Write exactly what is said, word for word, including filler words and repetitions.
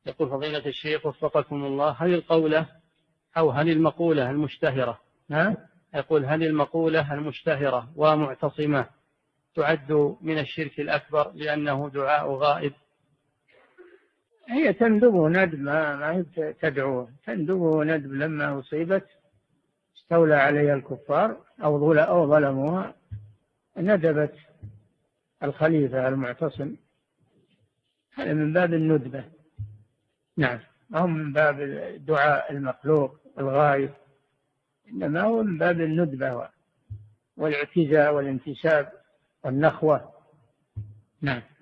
يقول فضيلة الشيخ وفقكم الله، هل القولة أو هل المقولة المشتهرة ها؟ يقول هل المقولة المشتهرة ومعتصمة تعد من الشرك الأكبر لأنه دعاء غائب؟ هي تندب ندب، ما, ما هي تدعوه، تندب ندب. لما أصيبت استولى عليها الكفار أو ظلموها ندبت الخليفة المعتصم. هذا من باب الندبة. نعم، أو من باب دعاء المخلوق الغائب، إنما هو من باب الندبة والاعتزاء والانتساب والنخوة. نعم.